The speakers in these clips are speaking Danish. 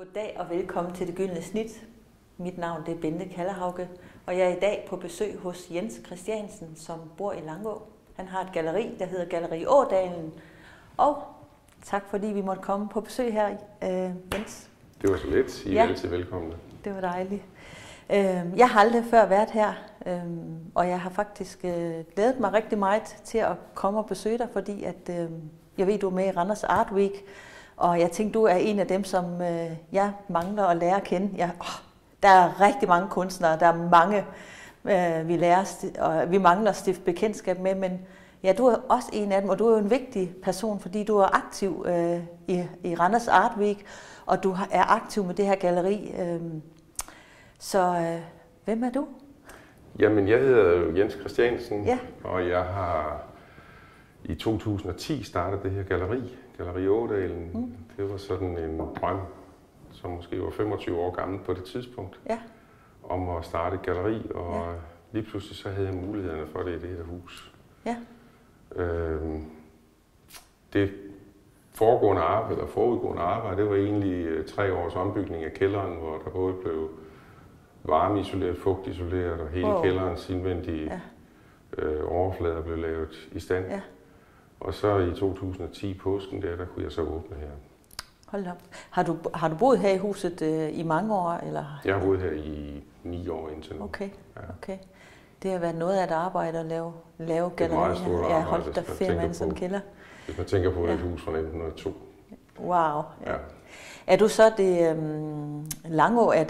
Goddag og velkommen til Det Gyldne Snit. Mit navn er Bente Kallerhauge, og jeg er i dag på besøg hos Jens Christiansen, som bor i Langå. Han har et galleri, der hedder Galleri Ådalen. Og tak fordi vi måtte komme på besøg her, Jens. Det var så let. I er altid velkomne. Det var dejligt. Jeg har aldrig før været her, og jeg har faktisk glædet mig rigtig meget til at komme og besøge dig, fordi at, jeg ved, du er med i Randers Art Week, og jeg tænkte, du er en af dem, som jeg mangler at lære at kende. Der er rigtig mange kunstnere, der er mange, vi lærer, og vi mangler at stifte bekendtskab med, men ja, du er også en af dem, og du er jo en vigtig person, fordi du er aktiv i Randers Art Week, og du er aktiv med det her galleri. Så hvem er du? Jamen, jeg hedder Jens Christiansen, ja. Og jeg har i 2010 startet det her galleri, Galleri Ådalen. Det var sådan en drøm, som måske var 25 år gammel på det tidspunkt, om at starte et galleri, og lige pludselig så havde jeg mulighederne for det i det her hus. Ja. Det forudgående arbejde, det var egentlig 3 års ombygning af kælderen, hvor der både blev varmeisoleret, fugtisoleret, og hele kælderens indvendige overflader blev lavet i stand. Ja. Og så i 2010 påsken der kunne jeg så åbne her. Hold op. Har du boet her i huset i mange år? Eller? Jeg har boet her i 9 år indtil nu. Okay. Det har været noget af et arbejde at lave galleri. Det er meget stort arbejde, holdt der 5 mand sådan en kælder. Hvis man tænker på et hus fra 1902. Wow. Ja. Er du så det Langå, er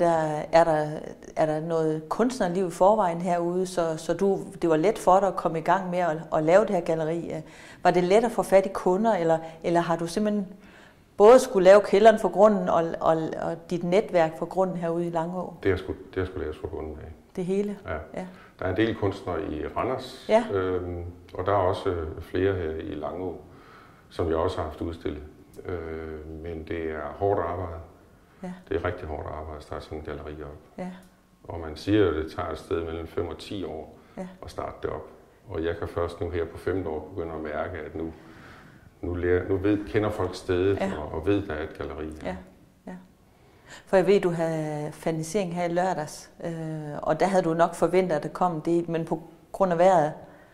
der noget kunstnerliv i forvejen herude, så det var let for dig at komme i gang med at lave det her galleri? Var det let at få fat i kunder, eller har du simpelthen både skulle lave kælderen for grunden og dit netværk for grunden herude i Langå? Det har skulle laves for grunden af. Det hele? Ja. Der er en del kunstnere i Randers, og der er også flere her i Langå, som jeg også har haft udstillet. Men det er hårdt arbejde. Ja. Det er rigtig hårdt arbejde at starte sådan en galleri op. Ja. Og man siger, at det tager et sted mellem 5 og 10 år at starte det op. Og jeg kan først nu her på 5. år begynde at mærke, at nu kender folk stedet og ved, at der er et galleri. Ja. For jeg ved, du havde fanisering her i lørdags, og der havde du nok forventet, at det kom det, men på grund af vejret,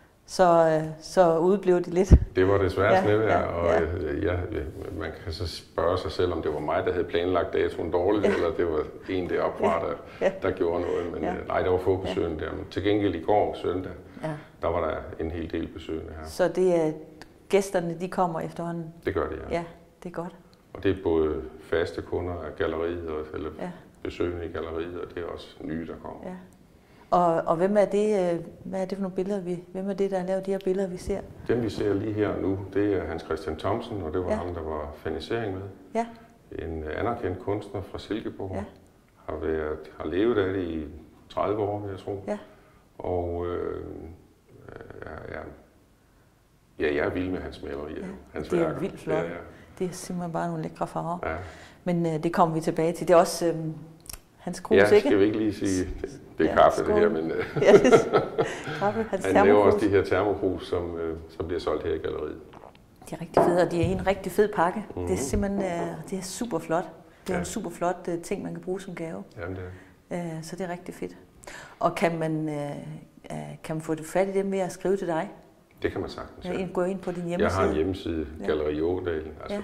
så udblev det lidt. Det var desværre snevejr, og man kan så spørge sig selv, om det var mig, der havde planlagt datoen dårligt, eller det var en deroppe fra, der gjorde noget. Men nej, der var få besøgende der. Men til gengæld i går søndag, der var der en hel del besøgende her. Så det er gæsterne, de kommer efterhånden? Det gør det, ja. Ja, det er godt. Og det er både faste kunder af galleriet, eller besøgende i galleriet, og det er også nye, der kommer. Ja. Og hvem er det, hvad er det for nogle billeder, hvem er det, der har lavet de her billeder, vi ser? Dem, vi ser lige her nu, det er Hans Christian Thomsen, og det var ham, der var fanisering med. Ja. En anerkendt kunstner fra Silkeborg. Ja. Har levet af det i 30 år, vil jeg tro. Ja. Og jeg er vild med hans malerier, hans værker. Det er vildt flot. Ja. Det er simpelthen bare nogle lækre farver. Ja. Men det kommer vi tilbage til. Det er også hans krus, ikke? Ja, skal vi ikke lige sige, det er kaffe det her, men kaffe, han laver også de her termokrus, som bliver solgt her i galleriet. De er rigtig fede, og de er i en rigtig fed pakke. Det er simpelthen det er super flot. Det er en super flot ting, man kan bruge som gave. Jamen det er. Så det er rigtig fedt. Og kan man få det fat i dem ved at skrive til dig? Det kan man sagtens. Gå ind på din hjemmeside. Jeg har en hjemmeside, Galleri Ådalen, altså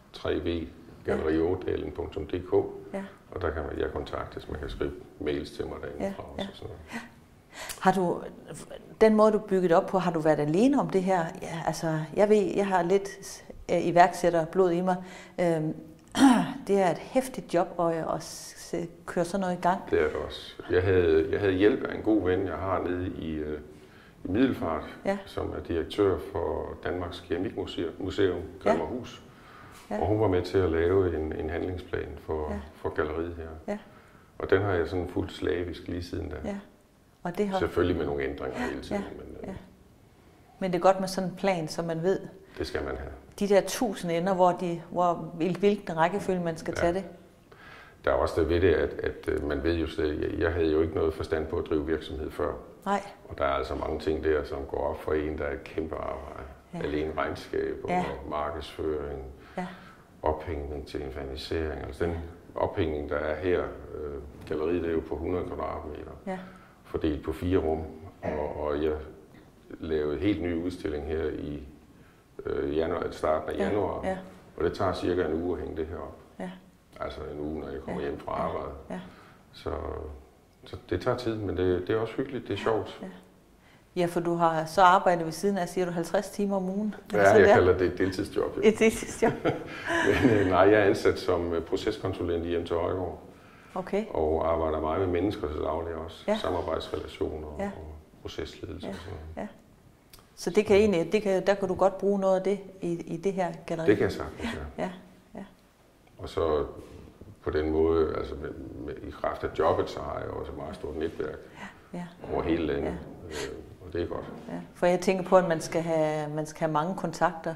3v.galleriådalen.dk, og der kan jeg kontaktes. Man kan skrive mails til mig derindefra og sådan noget. Ja. Har du, den måde du bygget op på, har du været alene om det her? Ja, altså, jeg ved, jeg har lidt iværksætterblod i mig. Det er et hæftigt job at køre sådan noget i gang. Det er det også. Jeg havde hjælp af en god ven, jeg har nede i Middelfart, som er direktør for Danmarks Keramikmuseum, Grimmerhus. Ja. Og hun var med til at lave en handlingsplan for galleriet her. Ja. Og den har jeg sådan fuldt slavisk lige siden da. Ja. Og det har... Selvfølgelig med nogle ændringer hele tiden. Men det er godt med sådan en plan, så man ved... Det skal man have. De der 1000 ender, hvilken rækkefølge man skal tage det. Der er også det ved det, at man ved jo at jeg havde jo ikke noget forstand på at drive virksomhed før. Nej. Og der er altså mange ting der, som går op for en, der er et kæmpe arbejde. Ja. Alene regnskab og markedsføring, ophængning til infanisering. Altså ophængning, der er her, galleriet er jo på 100 kvadratmeter, fordelt på 4 rum, og jeg lavede en helt ny udstilling her i starten af januar, og det tager cirka en uge at hænge det her op. Ja. Altså en uge, når jeg kommer hjem fra arbejde. Ja. Så det tager tid, men det er også hyggeligt, det er sjovt. Ja. Ja, for du har så arbejdet ved siden af, siger du, 50 timer om ugen? Ja, jeg kalder det et deltidsjob. Et deltidsjob. Men nej, jeg er ansat som proceskonsulent i MT Højgaard. Okay. Og arbejder meget med mennesker til daglig også. Ja. Samarbejdsrelationer og procesledelse og sådan noget. Ja. Så det kan egentlig, der kan du godt bruge noget af det i det her galleri? Det kan jeg sagtens, ja. Og så på den måde, altså i kraft af jobbet, så har jeg også et meget stort netværk over hele landet. Og det er godt. Ja. For jeg tænker på, at man skal have mange kontakter.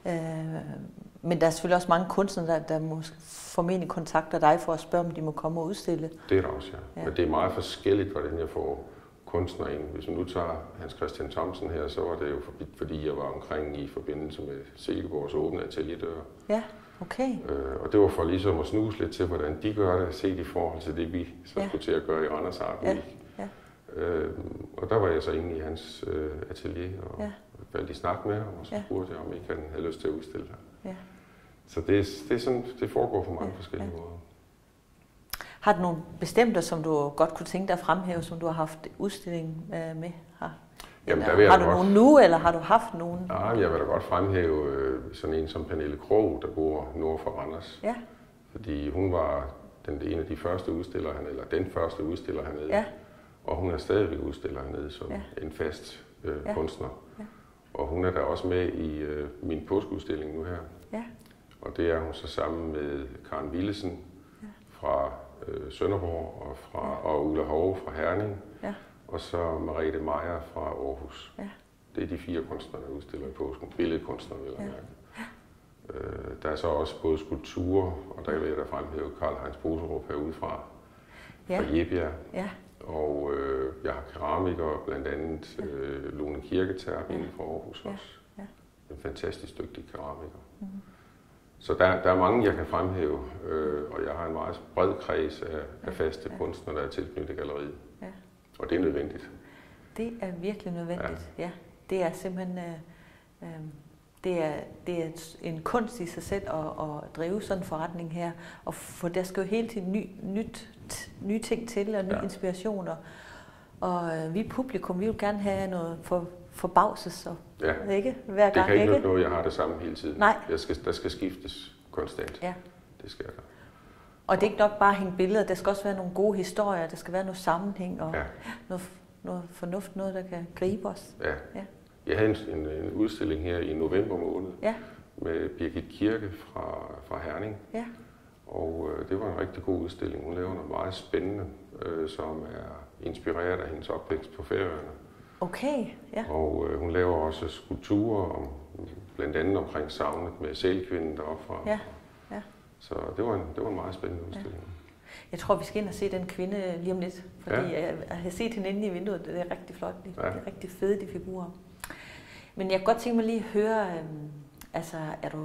Men der er selvfølgelig også mange kunstnere, der formentlig kontakter dig for at spørge, om de må komme og udstille. Det er der også, ja. Men det er meget forskelligt, hvordan jeg får kunstnere ind. Hvis man nu tager Hans Christian Thomsen her, så var det jo fordi jeg var omkring i forbindelse med Silkeborgs åbne atelierdøre. Ja, okay. Og det var for ligesom at snuse lidt til, hvordan de gør det, set i forhold til det, vi så skulle til at gøre i Randers Art Week. Ja. Og der var jeg så inde i hans atelier og faldt i snak med ham, og så spurgte jeg, om ikke han havde lyst til at udstille her. Ja. Så det er sådan, det foregår på mange forskellige måder. Har du nogle bestemte, som du godt kunne tænke dig at fremhæve, som du har haft udstilling med her? Jamen, har du nogen nu, eller har du haft nogen? Ja, jeg vil da godt fremhæve sådan en som Pernille Krog, der bor nord for Randers. Ja. Fordi hun var en af de første udstillere hernede, eller den første udstiller hernede. Ja. Og hun er stadigvæk udstiller hernede som en fast kunstner. Ja. Og hun er der også med i min påskeudstilling nu her. Ja. Og det er hun så sammen med Karen Willesen fra Sønderborg og Ulla Hove fra Herning. Ja. Og så Merete Meyer fra Aarhus. Ja. Det er de 4 kunstnere, der udstiller i påsken. Billedkunstnere, vil jeg mærke. Der er så også både skulpturer, og der vil jeg da fremhæve Karl-Heinz Boserup herude fra Jebjerg. Ja. Og jeg har keramikere, blandt andet Lone Kirketerp inden for Aarhus også. Ja. En fantastisk dygtig keramiker. Mm-hmm. Så der er mange, jeg kan fremhæve, og jeg har en meget bred kreds af faste kunstnere, der er tilknyttet galleriet. Ja. Og det er nødvendigt. Det er virkelig nødvendigt, ja. Det er simpelthen det er en kunst i sig selv at drive sådan en forretning her. Og for der skal jo hele tiden nye ting til og nye inspirationer. Og vi publikum, vi vil gerne have noget forbavses og ikke hver gang. Det kan ikke noget, jeg har det samme hele tiden. Nej. Der skal skiftes konstant. Ja. Det skal der. Og det er ikke nok bare at hænge billeder, der skal også være nogle gode historier, der skal være noget sammenhæng og noget fornuft, noget der kan gribe os. Ja. Jeg havde en udstilling her i november måned med Birgit Kirke fra Herning. Ja. Og det var en rigtig god udstilling. Hun laver noget meget spændende, som er inspireret af hendes opvækst på Færøerne. Okay, ja. Og hun laver også skulpturer, blandt andet omkring savnet med sælkvinden deroppe fra. Ja. Ja. Så det var en meget spændende udstilling. Ja. Jeg tror, vi skal ind og se den kvinde lige om lidt, fordi jeg har set hende inde i vinduet. Det er rigtig flot. Det er rigtig fede, de figurer. Men jeg kan godt tænke mig lige at høre, altså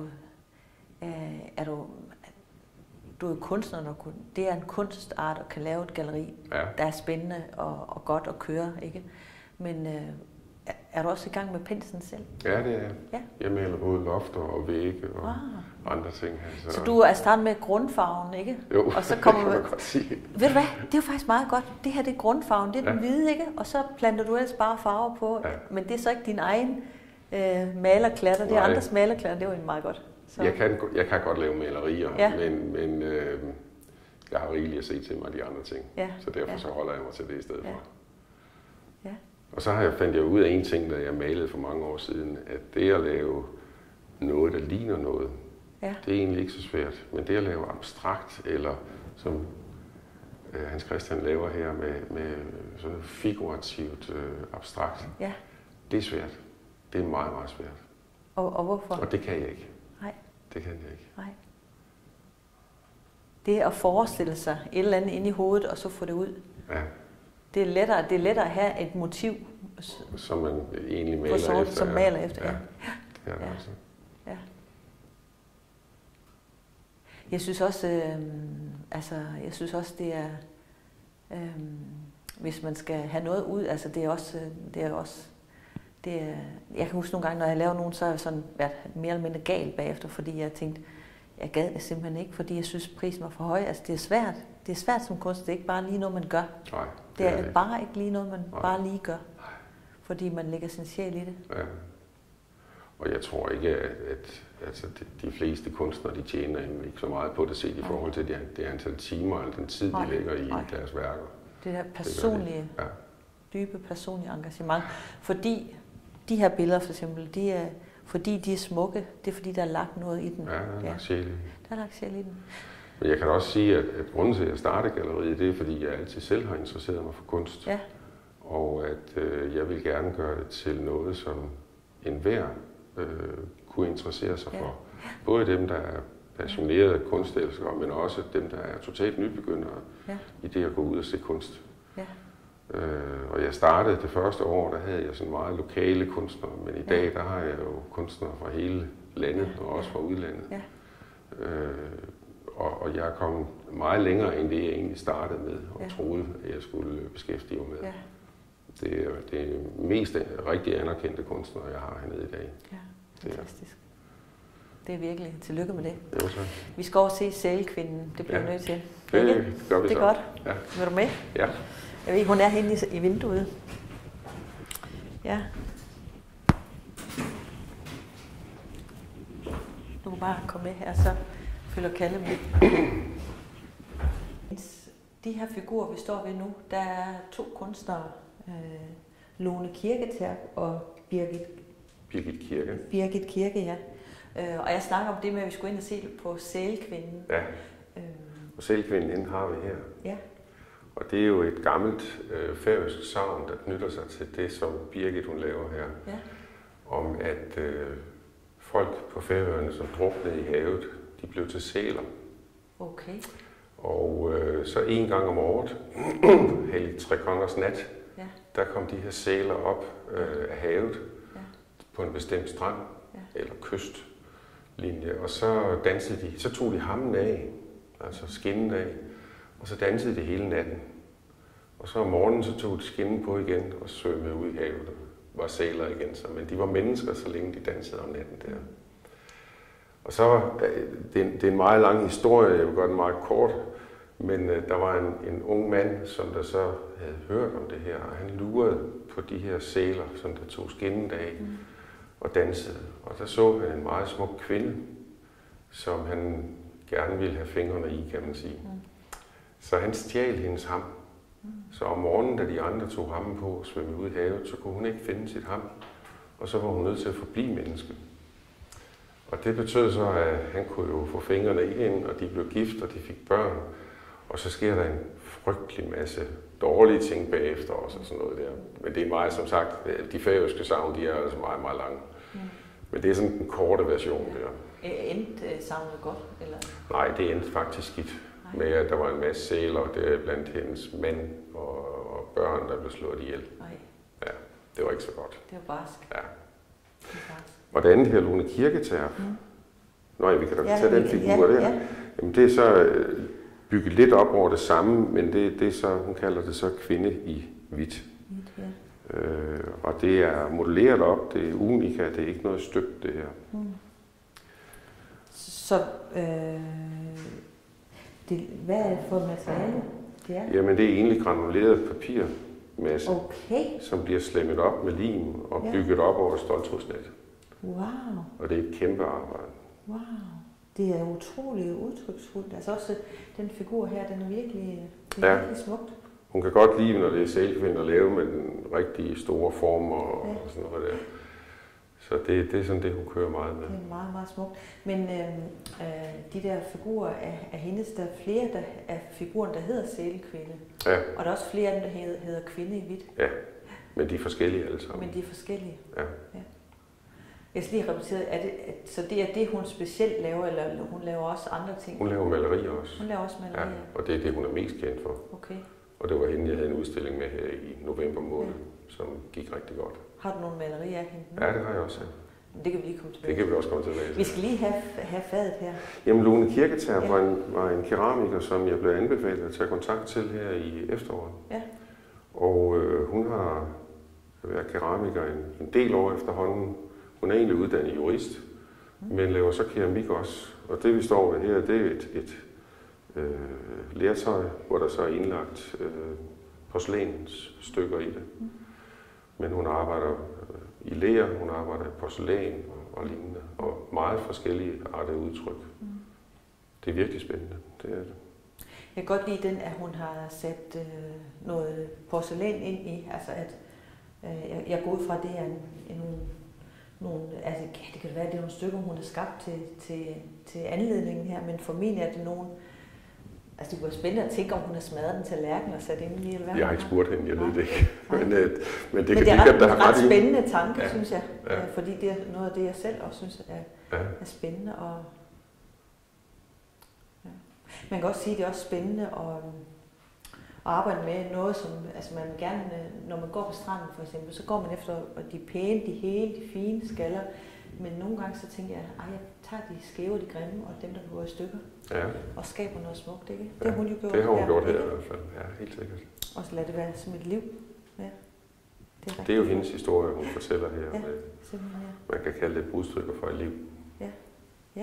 du er kunstner, det er en kunstart at kan lave et galleri, der er spændende og godt at køre, ikke? Men er du også i gang med penslen selv? Ja, det er jeg. Ja. Jeg maler både lofter og vægge og andre ting. Altså. Så du er startet med grundfarven, ikke? Jo, og så kommer det kan man godt sige. Ved du hvad? Det er jo faktisk meget godt. Det her det er grundfarven, det er den hvide, ikke? Og så planter du ellers bare farver på. Ja. Men det er så ikke din egen malerklatter, det er andres malerklatter. Det er jo meget godt. Så. Jeg kan godt lave malerier, men jeg har rigeligt at se til mig de andre ting. Ja. Så derfor så holder jeg mig til det i stedet for. Ja. Og så fandt jeg ud af en ting, da jeg malede for mange år siden, at det at lave noget, der ligner noget, det er egentlig ikke så svært. Men det at lave abstrakt, eller som Hans Christian laver her med sådan noget figurativt abstrakt, det er svært. Det er meget, meget svært. Og hvorfor? Og det kan jeg ikke. Nej. Det kan jeg ikke. Nej. Det at forestille sig et eller andet inde i hovedet, og så få det ud. Ja. Det er lettere at have et motiv. Som man egentlig maler efter. Som maler efter, ja. Det er det altså. Ja. Jeg synes også, det er, hvis man skal have noget ud, altså jeg kan huske nogle gange, når jeg laver nogen, så har jeg sådan været mere eller mindre gal bagefter, fordi jeg tænkte, jeg gad det simpelthen ikke, fordi jeg synes, prisen var for høj. Altså det er svært. Det er svært som kunst, det er ikke bare lige noget, man gør. Nej, det er bare ikke lige noget, man bare lige gør. Fordi man lægger sin sjæl i det. Ja. Og jeg tror ikke, at de fleste kunstnere, de tjener ikke så meget på det set i forhold til det antal timer eller den tid, de lægger i deres værker. Det der personlige, dybe personlige engagement. Fordi de her billeder for eksempel, fordi de er smukke, det er fordi, der er lagt noget i den. Ja, der er lagt sjæl i den. Der er lagt sjæl i den. Men jeg kan også sige, at grunden til, at jeg startede galleriet, det er, fordi jeg altid selv har interesseret mig for kunst. Ja. Og at jeg vil gerne gøre det til noget, som enhver kunne interessere sig for. Både dem, der er passionerede kunstelskere, men også dem, der er totalt nybegyndere i det at gå ud og se kunst. Ja. Og jeg startede det første år, der havde jeg sådan meget lokale kunstnere, men i dag, der har jeg jo kunstnere fra hele landet og også fra udlandet. Ja. Og jeg er kommet meget længere end det, jeg egentlig startede med og troede, at jeg skulle beskæftige mig med. Ja. Det er det mest rigtig anerkendte kunstnere, jeg har hernede i dag. Ja, fantastisk. Det er virkelig. Tillykke med det. Jo, så. Vi skal over se Sælkvinden. Det bliver nødt til. Det gør vi så. Det er godt. Ja. Vil du med? Ja. Jeg ved, hun er henne i vinduet. Ja. Du kan bare komme med her, så følger Kalle med. De her figurer, vi står ved nu, der er 2 kunstnere. Lone Kirketerp og Birgit Kirke, ja. Og jeg snakker om det med, at vi skulle ind og se på Sælkvinden. Ja, og Sælkvinden, den har vi her. Ja. Og det er jo et gammelt færøsk sagn, der knytter sig til det, som Birgit hun laver her. Ja. Om at folk på Færøerne, som druknede i havet, de blev til sæler. Okay. Og så en gang om året, hellig Tre Kongers nat, der kom de her sæler op af havet på en bestemt strand eller kystlinje. Og så dansede de, så tog de hammen af, altså skinnen af, og så dansede de hele natten. Og så om morgenen så tog de skinnen på igen og svømmede ud i havet og var sæler igen. Men de var mennesker, så længe de dansede om natten der. Og så, det er en meget lang historie, jeg vil gøre den meget kort, men der var en ung mand, som der så havde hørt om det her, og han lurede på de her sæler, som der tog skinnen af og dansede. Og der så han en meget smuk kvinde, som han gerne ville have fingrene i, kan man sige. Så han stjal hendes ham. Så om morgenen, da de andre tog hammen på og svømmede ud i havet, så kunne hun ikke finde sit ham. Og så var hun nødt til at forblive menneske. Og det betød så, at han kunne jo få fingrene i hende, og de blev gift, og de fik børn. Og så sker der en frygtelig masse dårlige ting bagefter også, og sådan noget der. Men det er meget, som sagt, de færøske sagn, de er altså meget, meget lange. Men det er sådan den korte version der. Endte savnet godt? Eller? Nej, det endte faktisk skidt. Med at der var en masse sæler, der blandt hendes mand og børn, der blev slået ihjel. Ja, det var ikke så godt. Det var barsk. Ja. Og det andet her, Lone Kirketerp. Nå ja, vi kan da tage den figur der. Ja. Jamen, det er så bygget lidt op over det samme, men det er så, hun kalder det så kvinde i hvidt. Og det er modelleret op, det er unika, det er ikke noget støbt det her. Så hvad er det for materiale? Jamen det er egentlig granuleret papirmasse, som bliver slemmet op med lim og bygget op over et ståltrådsnet. Wow. Og det er et kæmpe arbejde. Wow. Det er utroligt udtryksfuldt. Altså også den figur her, den er virkelig smukt. Hun kan godt lide, når det er Sælkvinden at lave med den rigtige store form og sådan noget der. Så det er sådan det, hun kører meget med. Det er meget, meget smukt. Men de der figurer af hendes, der er flere af figuren, der hedder Sælkvinde. Ja. Og der er også flere af dem, der hedder Kvinde i hvidt. Ja, men de er forskellige alle sammen. Men de er forskellige. Ja. Jeg skal lige repetere, så det er det, hun specielt laver, eller hun laver også andre ting? Hun laver malerier også. Hun laver også malerier? Ja, og det er det, hun er mest kendt for. Okay. Og det var hende, jeg havde en udstilling med her i november måned, som gik rigtig godt. Har du nogle malerier af hende nu? Ja, det har jeg også. Det kan vi lige komme tilbage. Det kan vi også komme tilbage til. Vi skal lige have fadet her. Jamen, Lone Kirketerp var en keramiker, som jeg blev anbefalet at tage kontakt til her i efteråret. Ja. Og hun har været keramiker en del år efterhånden. Hun er egentlig uddannet jurist, men laver så keramik også. Og det vi står ved her, det er et lertøj, hvor der så er indlagt porcelænsstykker i det. Men hun arbejder i ler, hun arbejder i porcelæn og lignende, og meget forskellige arter udtryk. Det er virkelig spændende, det er det. Jeg kan godt lide den, at hun har sat noget porcelæn ind i, altså at jeg går ud fra, at det er nogle, altså det kan være, at det er nogle stykker, hun har skabt til anledningen her, men for mig er det nogle, altså det kunne være spændende at tænke, om hun har smadret den tallerken og sat ind i, eller hvad? Jeg har ikke spurgt hende, jeg ved det ikke. Men det er kan ret spændende tanke, synes jeg, fordi det er noget af det, jeg selv også synes er spændende. Og man kan også sige, at det er også spændende at arbejde med noget, som altså man gerne, når man går på stranden for eksempel, så går man efter de pæne, de hele, de fine skaller. Men nogle gange så tænker jeg, at jeg tager de skæve, de grimme, og dem, der går i stykker, og skaber noget smukt, ikke? Det har hun jo gjort. Det har hun gjort her i hvert fald, ja, helt sikkert. Og så lad det være som et liv. Ja. Det er jo hendes historie, hun fortæller her. Ja, simpelthen, ja. Man kan kalde det brudstykker for et liv. Ja.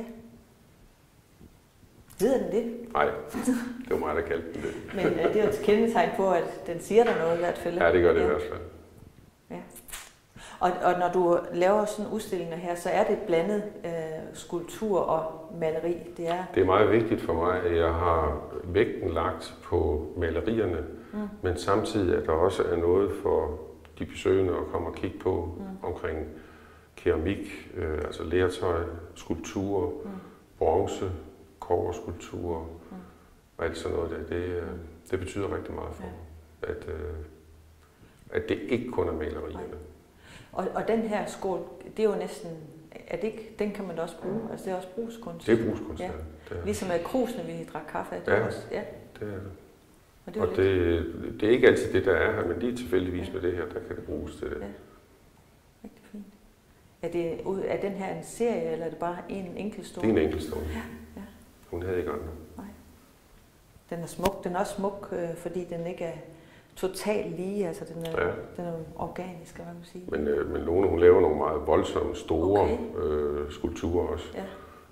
Hedder den det? Nej, det var mig, der kaldte den det. Men det er jo et kendetegn på, at den siger der noget i hvert fald. Ja, det gør det i hvert fald. Ja. Og når du laver sådan udstillinger her, så er det blandet skulptur og maleri. Det er meget vigtigt for mig, at jeg har vægten lagt på malerierne, men samtidig at der også er noget for de besøgende at komme og kigge på omkring keramik, altså lertøj, skulpturer, bronze, kobberskulpturer og alt sådan noget der. Det betyder rigtig meget for mig, at det ikke kun er malerierne. Og den her skål, det er jo næsten, er det ikke, den kan man også bruge, altså det er også brugskunst. Det er brugskunst, ja. Det er. Ligesom at krusene, vi drak kaffe af, det er også, det er det. Og det er ikke altid det, der er her, men lige tilfældigvis med det her, der kan det bruges til det. Ja, rigtig fint. Er den her en serie, eller er det bare en enkeltstående? Det er en enkeltstående. Ja. Hun havde ikke andre. Nej. Den er smuk. Den er også smuk, fordi den ikke er totalt lige, altså den er organisk, kan man sige. Men Lone, hun laver nogle meget voldsomme, store skulpturer også. Ja.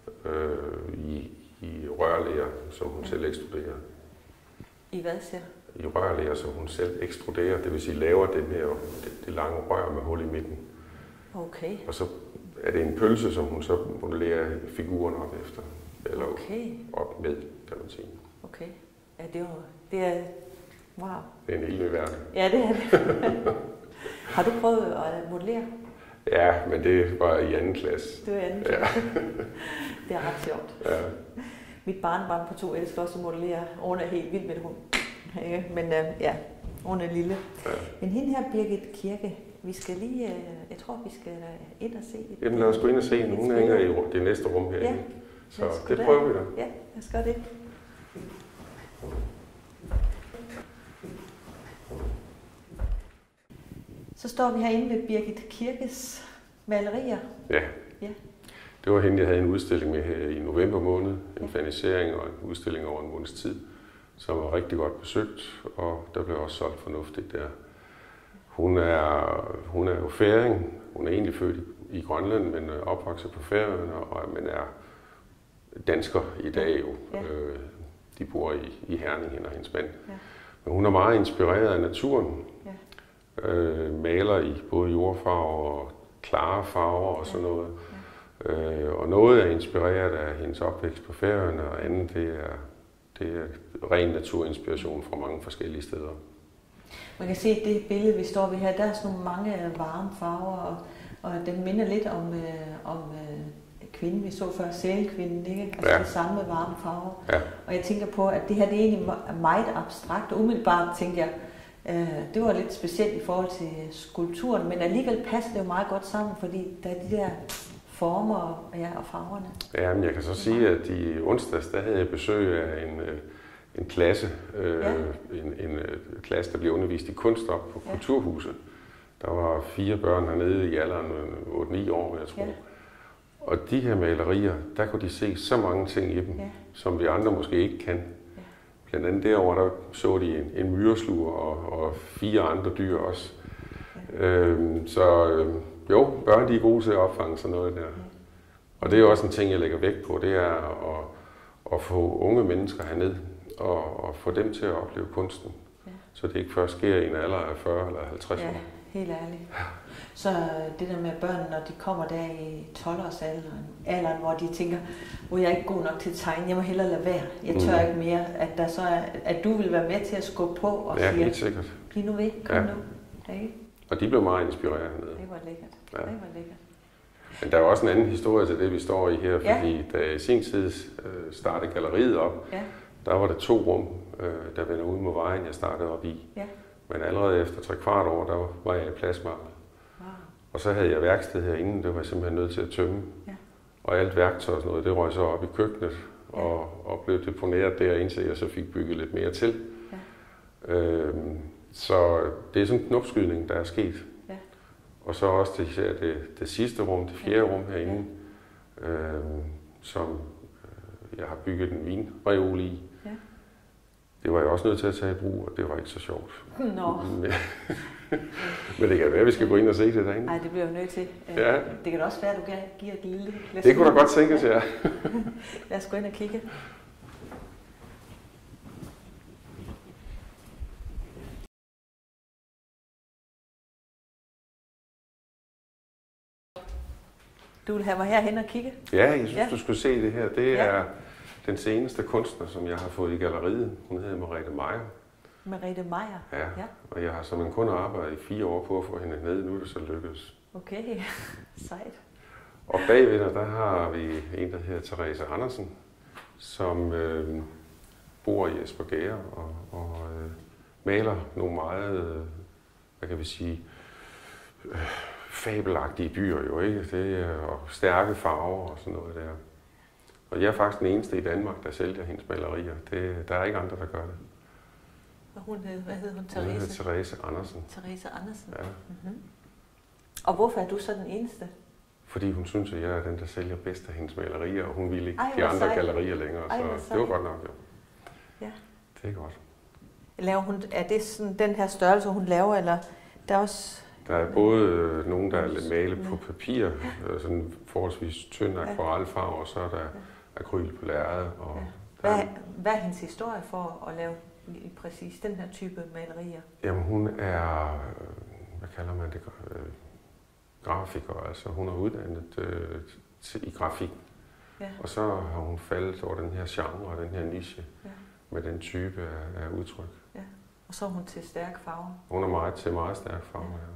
I rørlæger, som hun selv ekstruderer. I hvad siger? I rørlæger, som hun selv ekstruderer, det vil sige laver det med det lange rør med hul i midten. Okay. Og så er det en pølse, som hun så modellerer figuren op efter. Eller op med, kan man sige. Okay. Ja, det er wow. Det er en helt ny verden. Ja, det er det. Har du prøvet at modellere? Ja, men det var i anden klasse. Det var i anden klasse. Det er ret sjovt. Ja. Mit barnebarn på 2 elsker også at modellere. Hun er helt vild med det, hun. Men hun er lille. Ja. Men hende her, Birgit Kirke, vi skal lige, jeg tror, vi skal ind og se det. Jamen lad os gå ind og se hende. Hun hænger i det næste rum her. Ja. Så det prøver vi da. Ja, lad os gøre det. Så står vi herinde ved Birgit Kirkes malerier. Ja. Det var hende, jeg havde en udstilling med her i november måned. En fanisering og en udstilling over en måneds tid, som var rigtig godt besøgt, og der blev også solgt fornuftigt der. Hun er jo færing. Hun er egentlig født i Grønland, men opvokset på Færøerne, men er dansker i dag jo. Ja. De bor i Herning, hende og hendes mand. Ja. Men hun er meget inspireret af naturen. Ja. Maler i både jordfarver og klare farver og sådan noget. Ja. Og noget er inspireret af hendes opvækst på Færøerne, og andet det er ren naturinspiration fra mange forskellige steder. Man kan se, at det billede, vi står ved her, der er sådan nogle mange varme farver, og den minder lidt om kvinden, vi så før, sælkvinden, ikke? Altså de samme varme farver. Ja. Og jeg tænker på, at det her det er egentlig meget abstrakt, og umiddelbart tænker jeg, det var lidt specielt i forhold til skulpturen, men alligevel passer det jo meget godt sammen, fordi der er de der former og farverne. Ja, men jeg kan så sige, at i onsdags, der havde jeg besøg af en klasse, en klasse, der bliver undervist i kunst op på Kulturhuset, Der var 4 børn hernede i alderen 8-9 år, jeg tror. Ja. Og de her malerier, der kunne de se så mange ting i dem, som vi andre måske ikke kan. Ja. Blandt andet derovre, der så de en myresluger og 4 andre dyr også. Ja. Jo, børn de er gode til at opfange sådan noget der. Ja. Og det er også en ting, jeg lægger vægt på, det er at få unge mennesker herned og få dem til at opleve kunsten. Ja. Så det ikke først sker i en alder af 40 eller 50 år. Helt ærligt. Så det der med børn, når de kommer der i 12-årsalderen, hvor de tænker, jeg er ikke god nok til at tegne, jeg må hellere lade være, jeg tør ikke mere, at du vil være med til at skubbe på og sige, helt sikkert. Bliv nu ved, kom nu. Okay. Og de blev meget inspireret hernede. Det var lækkert. Ja. Det var lækkert. Men der er også en anden historie til det, vi står i her, fordi da jeg i sin tid startede galleriet op, der var der 2 rum, der vendte ud mod vejen, jeg startede op i. Ja. Men allerede efter 3/4 år, der var jeg i pladsmangel. Wow. Og så havde jeg værksted herinde, det var jeg simpelthen nødt til at tømme. Ja. Og alt værktøj og sådan noget, det røg så op i køkkenet og blev deponeret der, indtil jeg så fik bygget lidt mere til. Ja. Så det er sådan en knopskydning, der er sket. Ja. Og så også det sidste rum, det 4. rum herinde, som jeg har bygget en vinreol i. Ja. Det var jeg også nødt til at tage i brug, og det var ikke så sjovt. Nå. Men det kan være, at vi skal gå ind og se det derinde. Nej, det bliver jeg nødt til. Ja. Det kan også være, at du giver et lille glas. Det kunne da godt tænkes, ja. Lad os gå ind og kigge. Du vil have mig herhen og kigge? Ja, jeg synes, du skulle se det her. Det er den seneste kunstner, som jeg har fået i galleriet. Hun hedder Merete Meier. Merete Meier? Ja, og jeg har som kun arbejdet i 4 år på at få hende ned. Nu er det så lykkedes. Okay, sejt. Og bagved der har vi en, der hedder Therese Andersen, som bor i Espergærde og maler nogle meget, hvad kan vi sige, fabelagtige byer jo, ikke? Det er stærke farver og sådan noget der. Og jeg er faktisk den eneste i Danmark, der sælger hendes malerier. Der er ikke andre, der gør det. Hvad hedder hun? Therese? Hun hedder Therese Andersen. Therese Andersen? Ja. Mm-hmm. Og hvorfor er du så den eneste? Fordi hun synes, at jeg er den, der sælger bedst af hendes malerier, og hun ville ikke de andre gallerier længere. Så det var godt nok, jo. Ja. Det er godt. Er det sådan den her størrelse, hun laver, eller der er også... Der er både nogen, der er malet på papir, sådan forholdsvis tynd akvarelfarve, og så er der akryl på lærredet. Hvad er hendes historie for at lave præcis den her type malerier? Jamen hun er, hvad kalder man det, grafiker, altså hun er uddannet i grafik. Ja. Og så har hun faldet over den her genre og den her niche med den type af udtryk. Ja. Og så er hun til stærke farver? Hun er meget stærke farver, ja.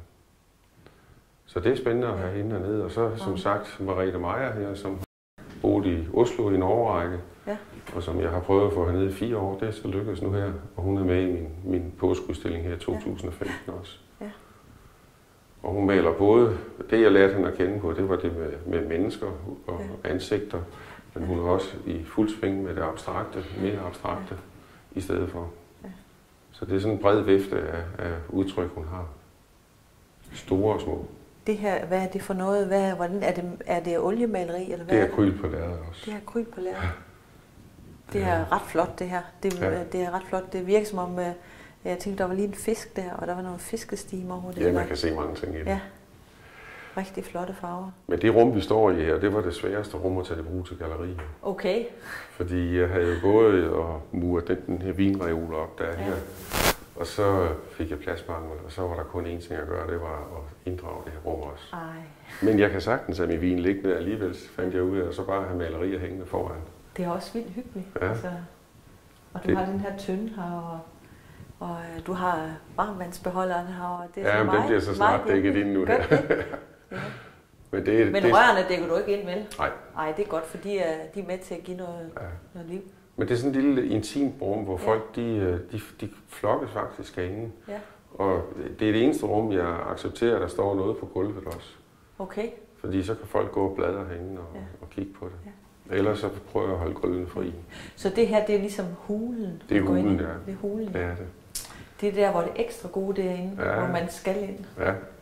Så det er spændende at have hende hernede. Og så som sagt Merete Meier her, som boede i Oslo i en årrække, og som jeg har prøvet at få hernede i 4 år. Det er så lykkedes nu her, og hun er med i min påskeudstilling her i 2015 også. Ja. Og hun maler både, det jeg lærte hende at kende på, det var det med mennesker og ansigter, men hun er også i fuld sving med det abstrakte, mere abstrakte i stedet for. Ja. Så det er sådan en bred vifte af udtryk, hun har. Store og små. Det her, hvad er det for noget? Hvordan er det oliemaleri? Eller hvad det er akryl på lærredet også. Det er akryl på lærredet. Ja. Det er ret flot, det her. Det er ret flot. Det virker som om, jeg tænkte, der var lige en fisk der, og der var nogle fiskestimer over det. Ja, man kan se mange ting i det. Ja. Rigtig flotte farver. Men det rum, vi står i her, det var det sværeste rum at tage i brug til galleriet. Okay. Fordi jeg havde både at mure den her vinreol op, der er her, og så fik jeg pladsmangel, og så var der kun én ting at gøre, det var at inddrage det her rum også. Ej. Men jeg kan sagtens have min vin liggende alligevel, fandt jeg ud af, og så bare have malerier hængende foran. Det er også vildt hyggeligt. Ja. Altså, og du har den her tynde her, og du har varmvandsbeholderen her, og det er men den bliver så snart dækket ind nu her. Ja. Men rørene dækker du ikke ind, vel? Nej. Nej, det er godt, fordi de er med til at give noget liv. Men det er sådan en lille intimt rum, hvor folk de flokkes faktisk herinde. Ja. Og det er det eneste rum, jeg accepterer, at der står noget på gulvet også. Okay. Fordi så kan folk gå og bladre herinde og kigge på det. Ja. Ellers så prøver jeg at holde gryden fri. Så det her, det er ligesom hulen? Det er hulen, ja. Det er hulen. Det er det. Det er der, hvor det er ekstra gode derinde, hvor man skal ind. Ja.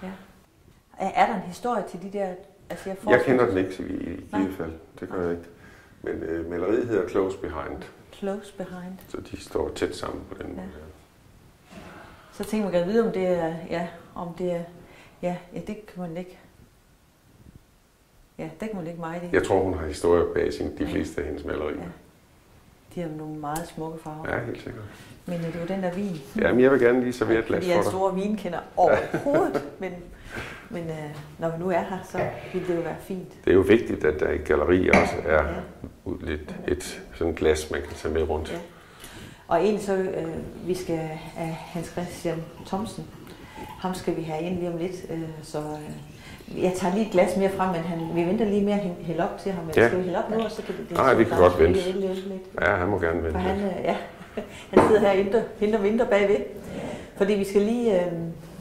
Ja. Er der en historie til de der... Altså jeg kender den ikke i givet fald. Det gør jeg ikke. Men maleriet hedder Close Behind. Close Behind. Så de står tæt sammen på den måde. Så tænker man, kan vide, om det er... Ja, det kan man ikke... Ja, det kan man ikke meget i. Jeg tror, hun har historie bag de fleste af hendes malerier. Ja. De har nogle meget smukke farver. Ja, helt sikkert. Men det er jo den der vin. Ja, men jeg vil gerne lige servere et glas for dig. Jeg er en stor vinkender overhovedet, men når vi nu er her, så vil det jo være fint. Det er jo vigtigt, at der i gallerier også er et sådan glas, man kan tage med rundt. Ja. Og egentlig så, vi skal have Hans Christian Thomsen. Ham skal vi have ind lige om lidt, så... Jeg tager lige et glas mere frem, men vi venter lige med at hælde op til ham. Men skal vi hælde op nu, og så kan det... Nej, vi kan godt vente. Ja, han må gerne vente. Han, han sidder her og venter bagved. Fordi vi skal lige...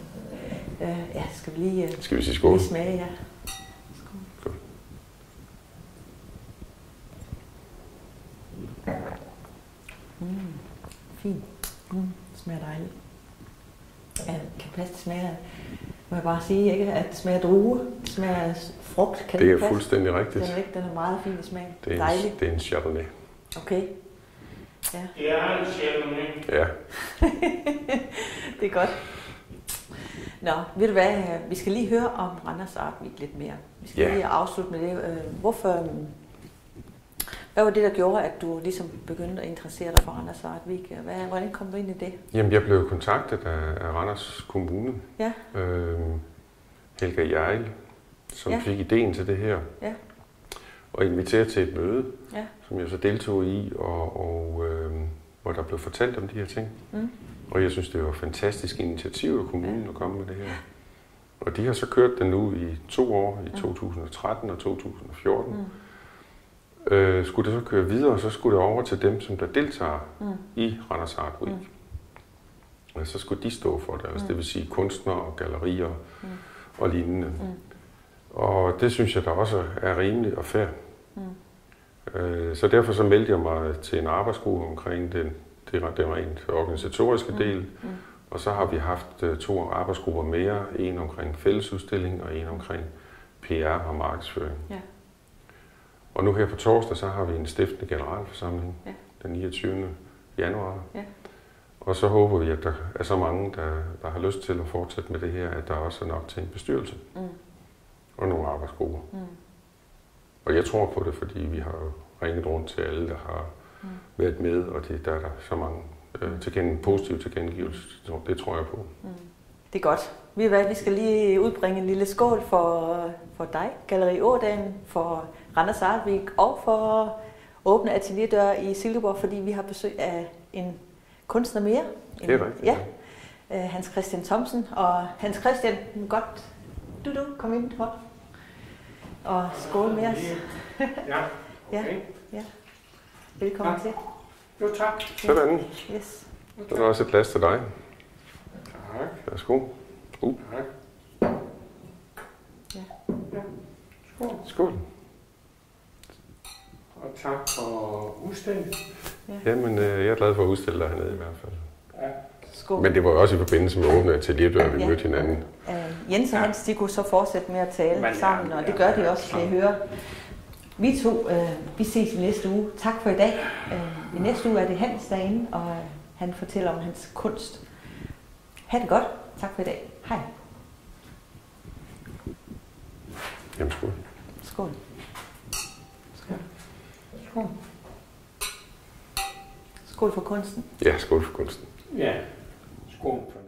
skal vi sige skål? Lige smage, ja. Skål. Fint. Smager dejligt. Ja, kan passe til smager... Må jeg bare sige, ikke? At det smager druer, det smager frugt. Kan det er fuldstændig rigtigt. Den er meget fin i smag. Det er en Chardonnay. Okay. Ja. Det er en Chardonnay. Ja. Det er godt. Nå, ved du hvad, vi skal lige høre om Randers Art Week lidt mere. Vi skal lige afslutte med det. Hvad var det, der gjorde, at du ligesom begyndte at interessere dig for Randers Art Week? Hvordan kom du ind i det? Jamen, jeg blev kontaktet af Randers Kommune. Ja. Helga Jejl, som fik ideen til det her. Ja. Og inviteret til et møde, som jeg så deltog i, og hvor der blev fortalt om de her ting. Mm. Og jeg synes, det var et fantastisk initiativ af kommunen at komme med det her. Og de har så kørt den nu i 2 år, i 2013 og 2014. Mm. Skulle det så køre videre, så skulle det over til dem, som der deltager i Randers Art Week. Og så skulle de stå for det, altså det vil sige kunstnere og gallerier og lignende. Og det synes jeg da også er rimeligt og fair. Så derfor så meldte jeg mig til en arbejdsgruppe omkring den rent organisatoriske del. Og så har vi haft 2 arbejdsgrupper mere, en omkring fællesudstilling og en omkring PR og markedsføring. Ja. Og nu her på torsdag, så har vi en stiftende generalforsamling den 29. januar. Ja. Og så håber vi, at der er så mange, der har lyst til at fortsætte med det her, at der også er nok til en bestyrelse og nogle arbejdsgrupper. Og jeg tror på det, fordi vi har ringet rundt til alle, der har været med, og der er der så mange positive tilkendegivelser. Det tror jeg på. Det er godt. Vi skal lige udbringe en lille skål for dig, Galleri Ådalen, for Randers Art Week og for åbne atelierdør i Silkeborg, fordi vi har besøg af en kunstner mere. Det er rigtigt. Ja, Hans Christian Thomsen. Og Hans Christian, godt, du kom ind hold. Og skål med os. Ja, okay. Ja. Velkommen til. Jo, tak. Sådan. Yes. Så er der også et glas til dig. Tak. Værsgo. Tak. Ja. Skål. Skål. Og tak for udstillingen. Ja. Jamen, jeg er glad for at udstille dig hernede i hvert fald. Ja. Skål. Men det var jo også i forbindelse med åbne atelierdør, vi mødte hinanden. Jens og Hans, de kunne så fortsætte med at tale sammen, og det gør de også, kan I høre. Vi to, vi ses i næste uge. Tak for i dag. I næste uge er det Hans derinde, og han fortæller om hans kunst. Ha' det godt. Tak for i dag. Hej. Jamen, skål. Skål. Skål. Skål. Skål for kunsten. Ja, skål for kunsten. Ja, skål for